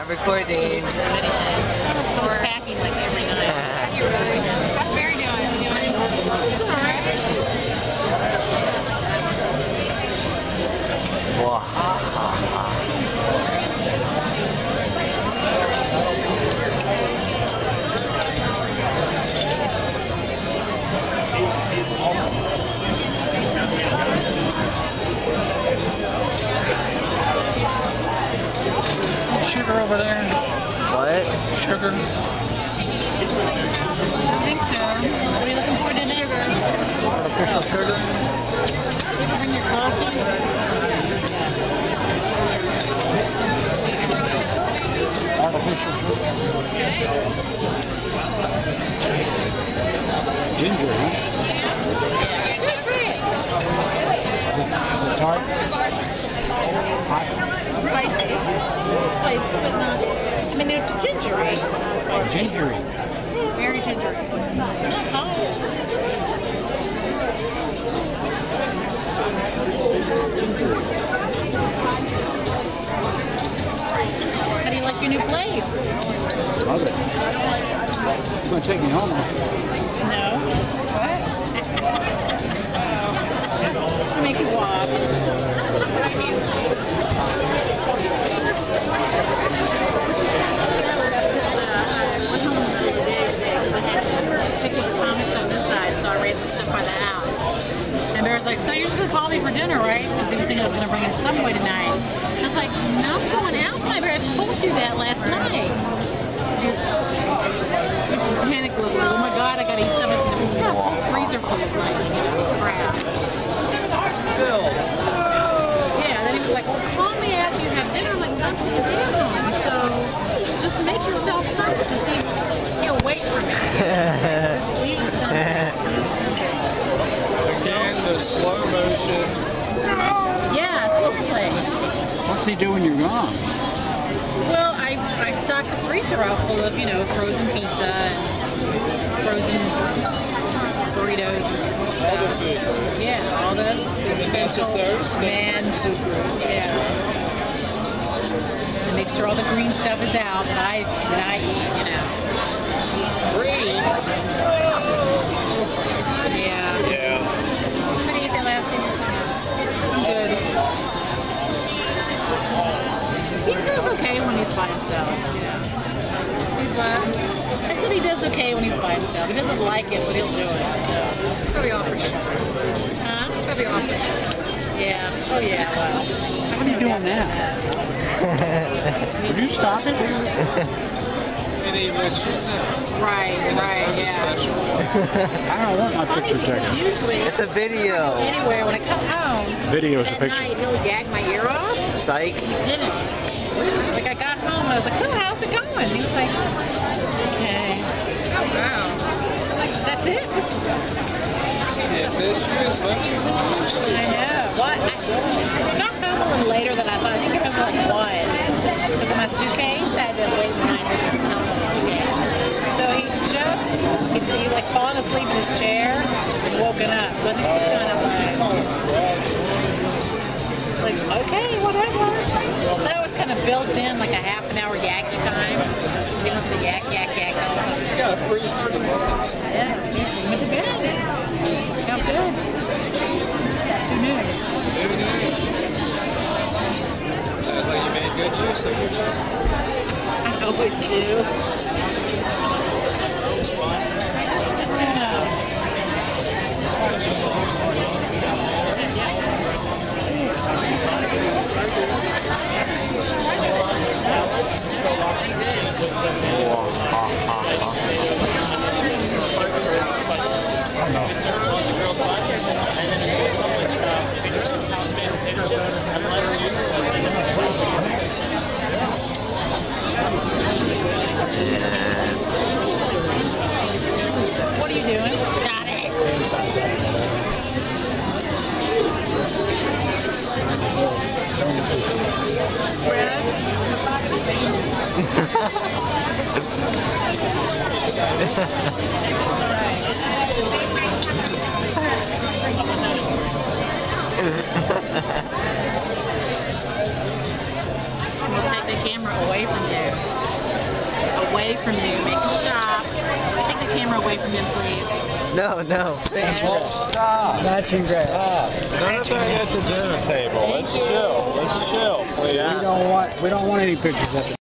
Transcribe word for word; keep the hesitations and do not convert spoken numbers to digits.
recording. We're packing like every night. You really? How's Barry doing? Is he doing? He's doing alright. Sugar over there? What? Sugar? I think so. What are you looking for today? Sugar. Artificial sugar? You can bring your coffee. Artificial sugar. Ginger, huh? Yeah, try it. Is it tart? Hot? Spicy. Spicy, but not. I mean, it's gingery. Spicy. Gingery. Very gingery. Not hot. How do you like your new place? Love it. You want to take me home? No. What? I'll make you walk. And Bear's like, so you're just going to call me for dinner, right? Because he was thinking I was going to bring him Subway tonight. I was like, no, I'm going out tonight, Bear. I told you that last night. He was panic a little. Oh my God, I got to eat something. So there was a whole freezer full of like, you know, crap. Still. Yeah, then he was like, well, call me after you have dinner. I'm like, I'm to the dinner. So just make yourself something because he, he'll wait for me. Just eat something. Again, the slow motion. Yeah, seriously. What's he do when you're gone? Well, I, I stocked the freezer up full of, you know, frozen pizza and frozen burritos and stuff. All the food. Yeah, all the The necessary stuff. Man, yeah. To make sure all the green stuff is out that I that I eat, you know. Green. Yeah. Yeah. Somebody ate that last thing. I'm good. He does okay when he's by himself, you know. He's what? I said he does okay when he's by himself. He doesn't like it, but he'll do it. So. It's probably all for sure. Huh? It's probably all for sure. Yeah. Oh yeah. Well. What are you doing now? Are you stopping? Any rituals? Right. Right. Yeah. I don't want my picture taken. Usually. It's a video. Anywhere when I come home. Video's a at picture. night, he'll gag my ear off. Psych. He didn't. Like I got home, I was like, so how's it going? He was like, okay. Oh wow. I was like, that's it? Just Yeah, fish you as much as you usually. I know. What? I, I got home a little later than I thought. I think I got home like one. Because of my suitcase, I had to wait behind me to tell him the suitcase. So he just, he, he like fallen asleep in his chair and woken up. So I think he's kind of like, it's like, okay, whatever. So that was kind of built in, like a half an hour yakky time. He wants to yak, yak, yak all the time. You got a free thirty minutes. Yeah, usually went to bed. Felt good. Who knew? Who knew? Sounds like you made good use of your time. I always do. What are you doing? Stop it. Red? We'll take the camera away from you. from you. Make him stop. Take the camera away from him, please. No, no. Thank you. Stop. Matching grass. Stop. Everything at the dinner table. Let's chill. Let's chill, please. We don't want we don't want any pictures at the